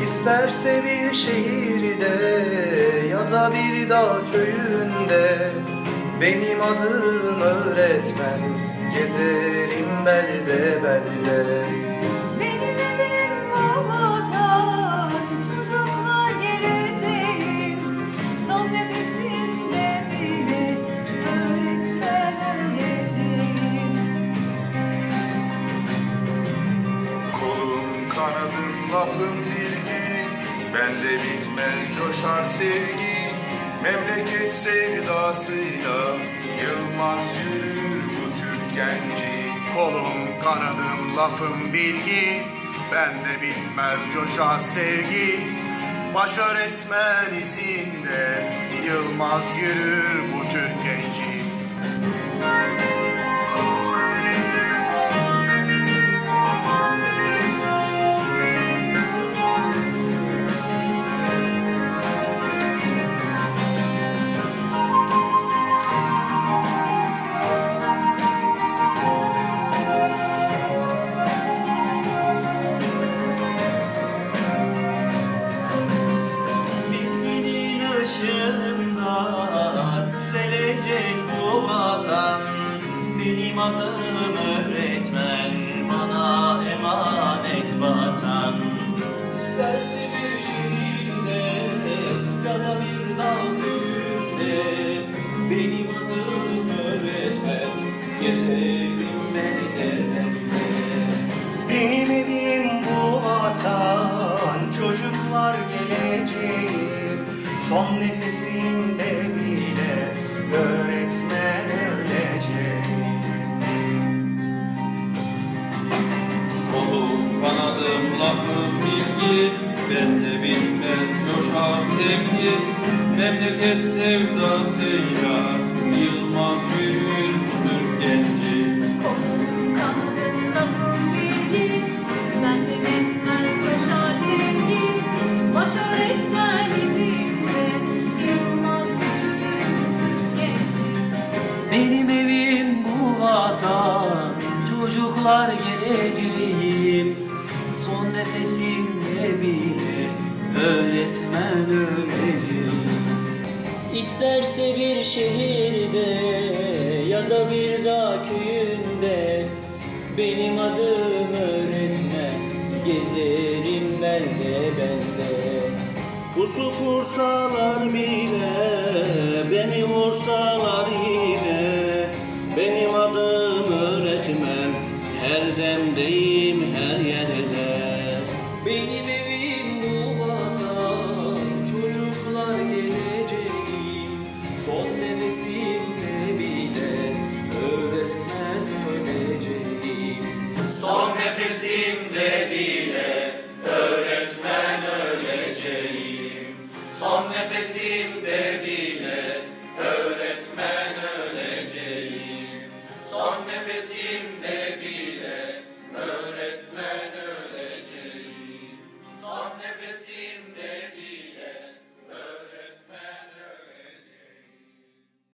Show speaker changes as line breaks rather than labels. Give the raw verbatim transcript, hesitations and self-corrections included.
İsterse bir şehirde ya da bir dağ köyünde, benim adım öğretmen, gezerim belde belde.
Benim evim bu vatan, çocuklar geleceğim, son nefesimde bile öğretmen öleceğim.
Kolum kanadım lafım bilgi, bende bitmez coşar sevgi. Memleket sevdasıyla yılmaz yürür bu Türk genci. Kolum kanadım lafım bilgi, bende bitmez coşar sevgi. Baş öğretmen izinde yılmaz yürür bu Türk genci.
Yükselecek bu vatan, benim adım öğretmen, bana emanet vatan. İsterse bir şehirde ya da bir dağ köyünde, benim adım öğretmen, gezerim belde belde.
Benim evim bu vatan, çocuklar geleceğim, son nefesimde bile öğretmen öleceğim.
Kolum kanadım lafım bilgi, bende bitmez coşar sevgi. Memleket sevdasıyla yılmaz yürür bu Türk genci.
Kolum kanadım lafım bilgi, bende bitmez coşar sevgi. Baş öğretmen izinde yılmaz yürür Türk genci.
Benim evim bu vatan, çocuklar geleceğim, son nefesimde bile öğretmen öleceğim. İsterse bir şehirde ya da bir dağ köyünde, benim adım öğretmen, gezerim belde belde. Pusu kursalar bile, beni vursalar yine, benim adım öğretmen, her demdeyim her yerde. Benim evim bu vatan, çocuklar geleceğim, son nefesimde bile öğretmen öleceğim. Son nefesimde bile öğretmen öleceğim. Son nefesimde bile